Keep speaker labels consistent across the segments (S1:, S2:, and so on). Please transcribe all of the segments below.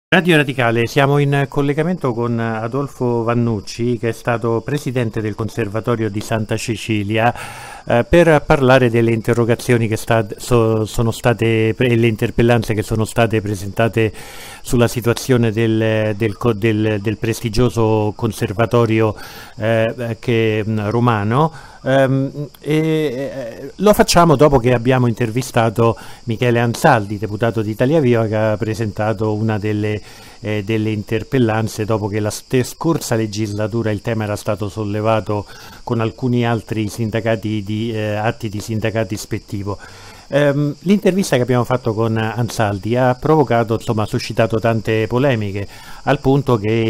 S1: Radio Radicale, siamo in collegamento con Adolfo Vannucci, che è stato presidente del Conservatorio di Santa Cecilia, per parlare delle interrogazioni che sono state e le interpellanze che sono state presentate sulla situazione del prestigioso conservatorio romano. Lo facciamo dopo che abbiamo intervistato Michele Ansaldi, deputato di Italia Viva, che ha presentato una delle interpellanze dopo che la scorsa legislatura il tema era stato sollevato con alcuni altri atti di sindacato ispettivo. L'intervista che abbiamo fatto con Ansaldi ha provocato, insomma, ha suscitato tante polemiche, al punto che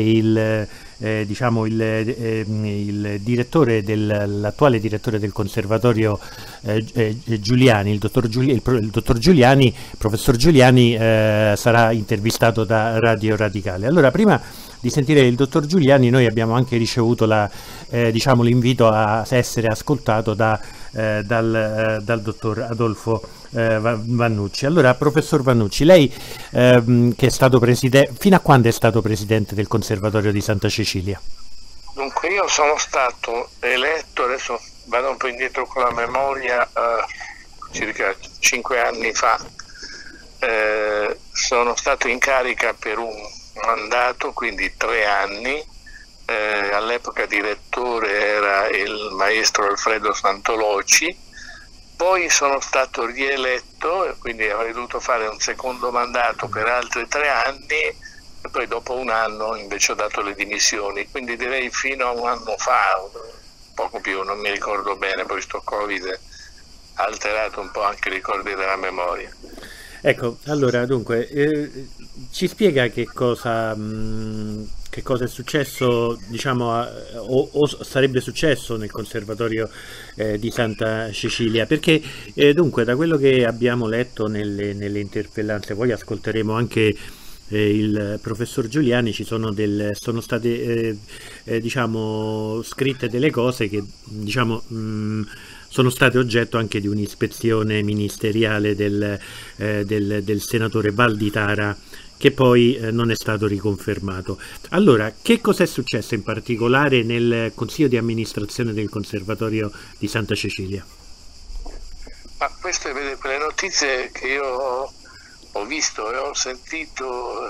S1: l'attuale direttore del conservatorio, Giuliani, il dottor Giuliani, professor Giuliani, sarà intervistato da Radio Radicale. Allora, prima di sentire il dottor Giuliani, noi abbiamo anche ricevuto l'invito a essere ascoltato dal dottor Adolfo Vannucci. Allora, professor Vannucci, lei che è stato fino a quando è stato presidente del Conservatorio di Santa Cecilia?
S2: Dunque, io sono stato eletto, adesso vado un po' indietro con la memoria, circa 5 anni fa. Sono stato in carica per un mandato, quindi 3 anni. All'epoca direttore era il maestro Alfredo Santoloci. Poi sono stato rieletto e quindi avrei dovuto fare un secondo mandato per altri 3 anni e poi dopo un anno invece ho dato le dimissioni, quindi direi fino a un anno fa, poco più, non mi ricordo bene, poi sto Covid ha alterato un po' anche i ricordi della memoria.
S1: Ecco, allora dunque, ci spiega che cosa è successo, diciamo, o sarebbe successo nel Conservatorio di Santa Cecilia, perché dunque, da quello che abbiamo letto nelle interpellanze, poi ascolteremo anche il professor Giuliani, sono state diciamo scritte delle cose che, diciamo, sono state oggetto anche di un'ispezione ministeriale del senatore Valditara, che poi non è stato riconfermato. Allora, che cosa è successo in particolare nel Consiglio di amministrazione del Conservatorio di Santa Cecilia?
S2: Ma queste le notizie che io ho visto e ho sentito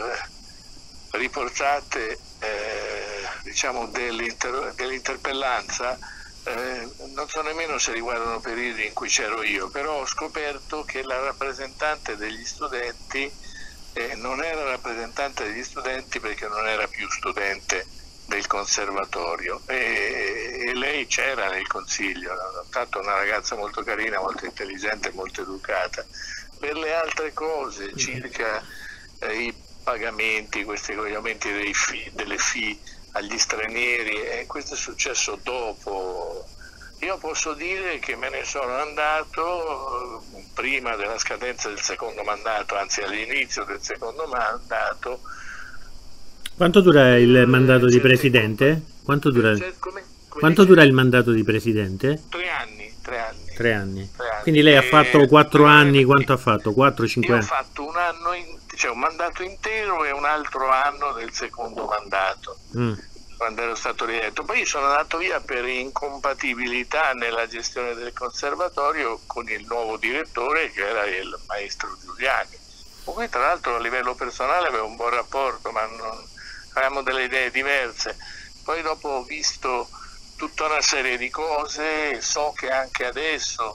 S2: riportate diciamo dell'interpellanza, non so nemmeno se riguardano periodi in cui c'ero io, però ho scoperto che la rappresentante degli studenti non era rappresentante degli studenti perché non era più studente del conservatorio, e lei c'era nel consiglio, tanto una ragazza molto carina, molto intelligente, molto educata. Per le altre cose, circa i pagamenti, gli aumenti delle fee agli stranieri, questo è successo dopo. Io posso dire che me ne sono andato prima della scadenza del secondo mandato, anzi all'inizio del secondo mandato.
S1: Quanto dura il mandato di presidente? Quanto dura il mandato di presidente?
S2: 3 anni.
S1: 3 anni. Quindi lei ha fatto 4 anni, quanto ha fatto? 4-5 anni?
S2: Io ho fatto un anno, un mandato intero e un altro anno del secondo mandato. Quando ero stato rieletto. Poi sono andato via per incompatibilità nella gestione del conservatorio con il nuovo direttore, che era il maestro Giuliani, con cui tra l'altro a livello personale avevo un buon rapporto, ma avevamo delle idee diverse. Poi dopo ho visto tutta una serie di cose, so che anche adesso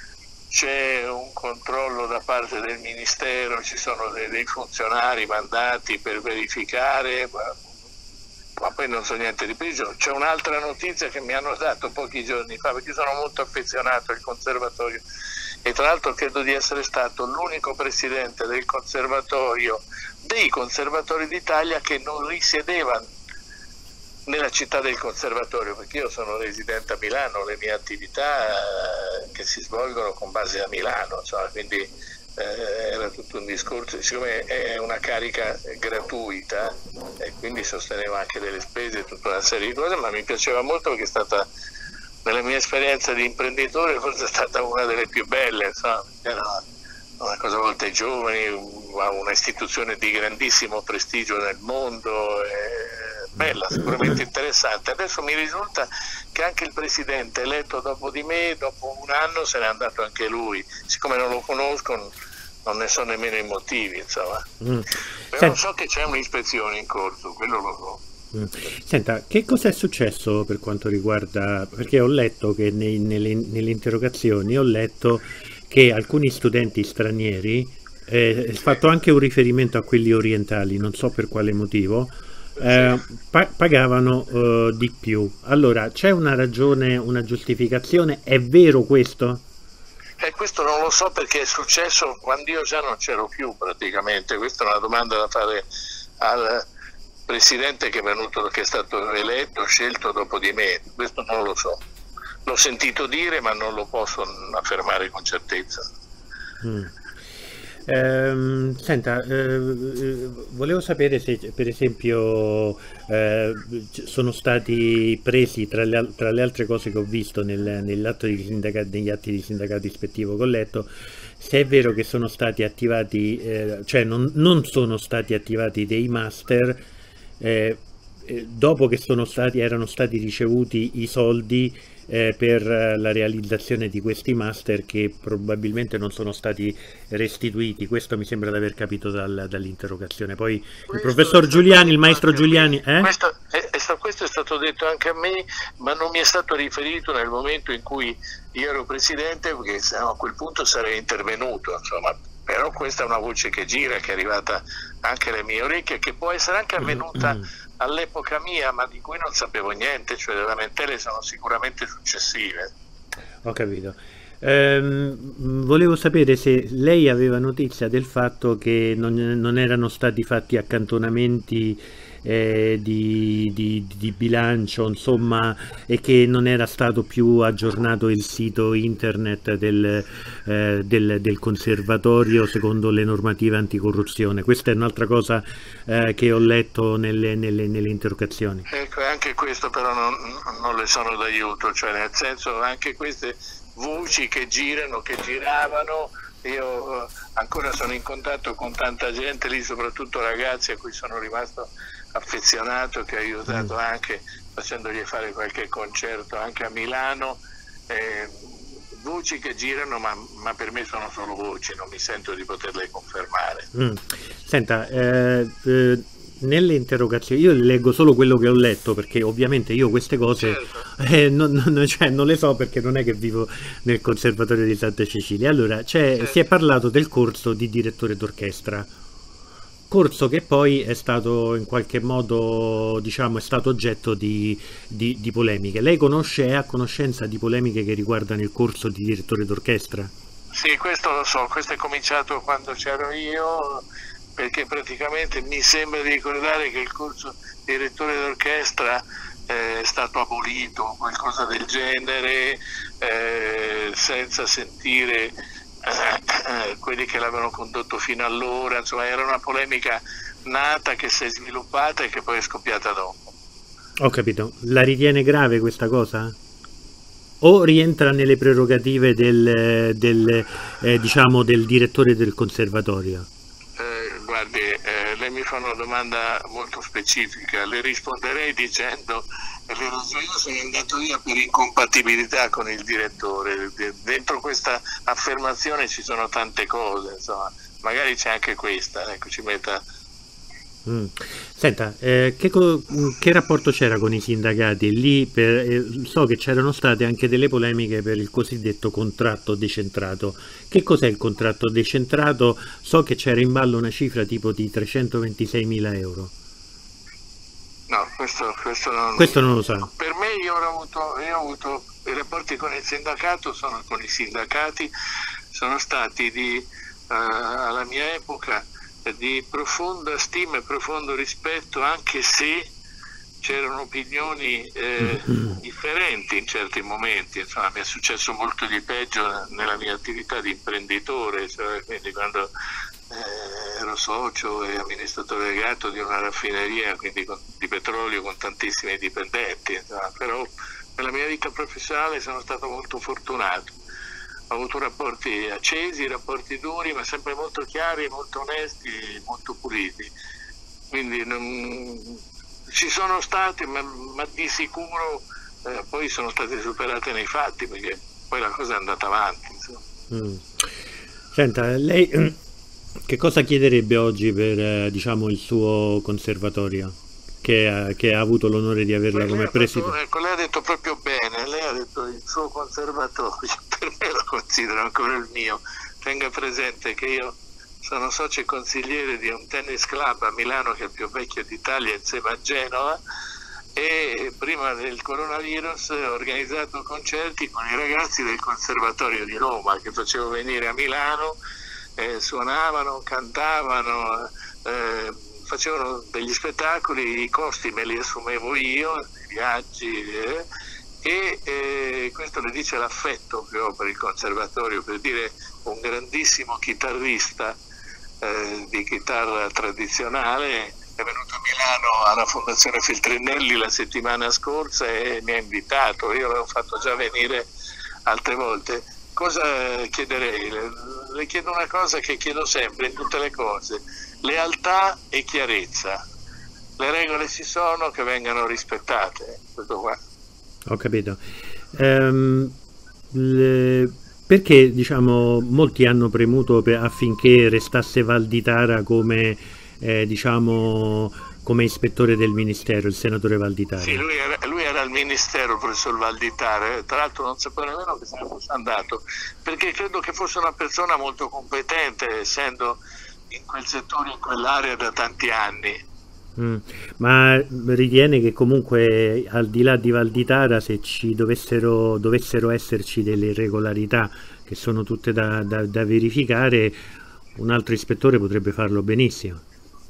S2: c'è un controllo da parte del Ministero, ci sono dei funzionari mandati per verificare, ma poi non so niente di preciso. C'è un'altra notizia che mi hanno dato pochi giorni fa, perché sono molto affezionato al conservatorio e tra l'altro credo di essere stato l'unico presidente del conservatorio, dei conservatori d'Italia, che non risiedeva nella città del conservatorio, perché io sono residente a Milano, le mie attività che si svolgono con base a Milano, quindi era tutto un discorso, siccome è una carica gratuita e quindi sosteneva anche delle spese e tutta una serie di cose, ma mi piaceva molto perché è stata, nella mia esperienza di imprenditore, forse è stata una delle più belle, era una cosa volta ai giovani, un'istituzione di grandissimo prestigio nel mondo, bella, sicuramente interessante. Adesso mi risulta che anche il presidente eletto dopo di me, dopo un anno se n'è andato anche lui, siccome non lo conosco non ne so nemmeno i motivi, insomma. Però so che c'è un'ispezione in corso, quello lo so.
S1: Senta, che cosa è successo per quanto riguarda, perché ho letto che nelle interrogazioni ho letto che alcuni studenti stranieri, fatto anche un riferimento a quelli orientali, non so per quale motivo, pagavano di più. Allora, c'è una ragione, una giustificazione? È vero questo?
S2: Questo non lo so perché è successo quando io già non c'ero più praticamente. Questa è una domanda da fare al presidente che è stato eletto, scelto dopo di me. Questo non lo so. L'ho sentito dire ma non lo posso affermare con certezza.
S1: Senta, volevo sapere se per esempio sono stati presi tra le altre cose che ho visto negli atti di sindacato ispettivo che ho letto, se è vero che sono stati attivati, cioè non sono stati attivati dei master dopo che erano stati ricevuti i soldi per la realizzazione di questi master, che probabilmente non sono stati restituiti. Questo mi sembra di aver capito dall'interrogazione. Poi il professor Giuliani, il maestro Giuliani...
S2: Questo è stato detto anche a me, ma non mi è stato riferito nel momento in cui io ero presidente, perché a quel punto sarei intervenuto, insomma. Però questa è una voce che gira, che è arrivata anche alle mie orecchie, che può essere anche avvenuta all'epoca mia, ma di cui non sapevo niente, cioè le lamentele sono sicuramente successive.
S1: Ho capito. Volevo sapere se lei aveva notizia del fatto che non erano stati fatti accantonamenti di bilancio, insomma, e che non era stato più aggiornato il sito internet del conservatorio secondo le normative anticorruzione. Questa è un'altra cosa che ho letto nelle interrogazioni.
S2: Ecco, anche questo però non le sono d'aiuto, cioè nel senso anche queste voci che giravano, io ancora sono in contatto con tanta gente lì, soprattutto ragazzi a cui sono rimasto affezionato, che ho aiutato anche facendogli fare qualche concerto anche a Milano, voci che girano, ma per me sono solo voci, non mi sento di poterle confermare.
S1: Senta, nelle interrogazioni io leggo solo quello che ho letto, perché ovviamente io queste cose non le so, perché non è che vivo nel Conservatorio di Santa Cecilia. Allora si è parlato del corso di direttore d'orchestra, corso che poi è stato in qualche modo, diciamo, è stato oggetto di polemiche. Lei è a conoscenza di polemiche che riguardano il corso di direttore d'orchestra?
S2: Sì, questo lo so, questo è cominciato quando c'ero io, perché praticamente mi sembra di ricordare che il corso di direttore d'orchestra è stato abolito, qualcosa del genere, senza sentire quelli che l'avevano condotto fino allora. Insomma, era una polemica nata che si è sviluppata e che poi è scoppiata dopo.
S1: Ho capito. La ritiene grave questa cosa? O rientra nelle prerogative diciamo, del direttore del conservatorio?
S2: Guardi, lei mi fa una domanda molto specifica, le risponderei dicendo io sono andato via per incompatibilità con il direttore. Dentro questa affermazione ci sono tante cose, insomma, magari c'è anche questa, ecco, ci metta.
S1: Senta, che rapporto c'era con i sindacati? Lì so che c'erano state anche delle polemiche per il cosiddetto contratto decentrato. Che cos'è il contratto decentrato? So che c'era in ballo una cifra tipo di 326.000 euro.
S2: No,
S1: questo non lo so.
S2: Per me io ho avuto i rapporti con i sindacati sono stati alla mia epoca di profonda stima e profondo rispetto, anche se c'erano opinioni differenti in certi momenti. Insomma, mi è successo molto di peggio nella mia attività di imprenditore, cioè, quindi quando ero socio e amministratore delegato di una raffineria, quindi di petrolio, con tantissimi dipendenti, insomma. Però nella mia vita professionale sono stato molto fortunato. ho avuto rapporti accesi, rapporti duri, ma sempre molto chiari, molto onesti, molto puliti. Quindi ci sono stati, ma di sicuro poi sono state superate nei fatti, perché poi la cosa è andata avanti.
S1: Senta, lei che cosa chiederebbe oggi per diciamo, il suo conservatorio, che ha avuto l'onore di averla come presidente?
S2: Ecco, lei ha detto proprio bene, lei ha detto il suo conservatorio, per me lo considero ancora il mio. Tenga presente che io sono socio e consigliere di un tennis club a Milano, che è il più vecchio d'Italia, insieme a Genova, e prima del coronavirus ho organizzato concerti con i ragazzi del Conservatorio di Roma, che facevo venire a Milano, suonavano, cantavano, facevano degli spettacoli, i costi me li assumevo io, i viaggi, e questo le dice l'affetto che ho per il conservatorio, per dire un grandissimo chitarrista di chitarra tradizionale è venuto a Milano alla Fondazione Feltrinelli la settimana scorsa e mi ha invitato. Io l'avevo fatto già venire altre volte. Cosa chiederei? Le chiedo una cosa che chiedo sempre in tutte le cose: lealtà e chiarezza. Le regole ci sono, che vengano rispettate. Tutto qua.
S1: Ho capito. Perché diciamo molti hanno premuto affinché restasse Valditara come diciamo come ispettore del ministero, il senatore Valditara?
S2: Sì, lui era al ministero, il professor Valditara, tra l'altro non sapevo nemmeno che se ne fosse andato, perché credo che fosse una persona molto competente, essendo in quel settore, in quell'area da tanti anni.
S1: Ma ritiene che comunque al di là di Valditara, se ci dovessero esserci delle irregolarità che sono tutte da verificare, un altro ispettore potrebbe farlo benissimo?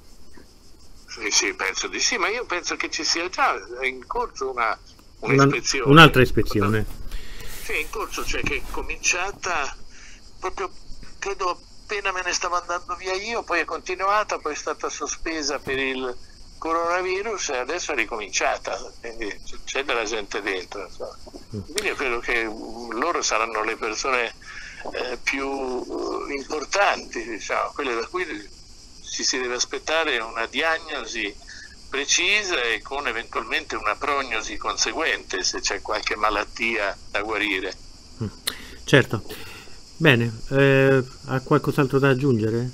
S2: Sì, penso di sì, ma io penso che ci sia già in corso un'ispezione.
S1: Un'altra ispezione?
S2: Sì, in corso, cioè che è cominciata proprio, credo appena me ne stavo andando via io, poi è continuata, poi è stata sospesa per il coronavirus e adesso è ricominciata, quindi c'è della gente dentro. Quindi io credo che loro saranno le persone più importanti, diciamo, quelle da cui ci si deve aspettare una diagnosi precisa e con eventualmente una prognosi conseguente se c'è qualche malattia da guarire.
S1: Certo. Bene, ha qualcos'altro da aggiungere?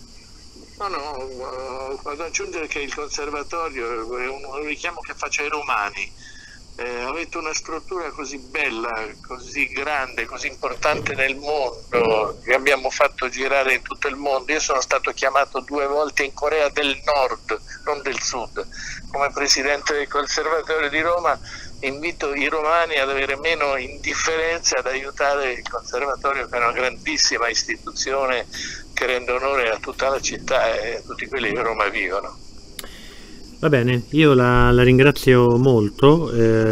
S2: No, vado ad aggiungere che il conservatorio è un richiamo che faccio ai romani. Avete una struttura così bella, così grande, così importante nel mondo, che abbiamo fatto girare in tutto il mondo. Io sono stato chiamato 2 volte in Corea del Nord, non del Sud, come presidente del Conservatorio di Roma. Invito i romani ad avere meno indifferenza, ad aiutare il Conservatorio, che è una grandissima istituzione che rende onore a tutta la città e a tutti quelli che a Roma vivono.
S1: Va bene, io la ringrazio molto,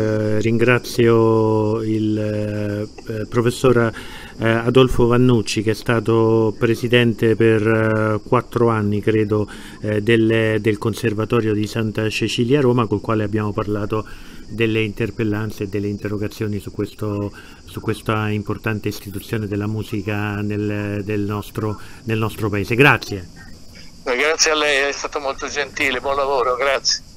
S1: ringrazio il professor Adolfo Vannucci, che è stato presidente per 4 anni, credo, del Conservatorio di Santa Cecilia a Roma, col quale abbiamo parlato delle interpellanze e delle interrogazioni su questa importante istituzione della musica nel nostro paese. Grazie.
S2: Grazie a lei, è stato molto gentile, buon lavoro, grazie.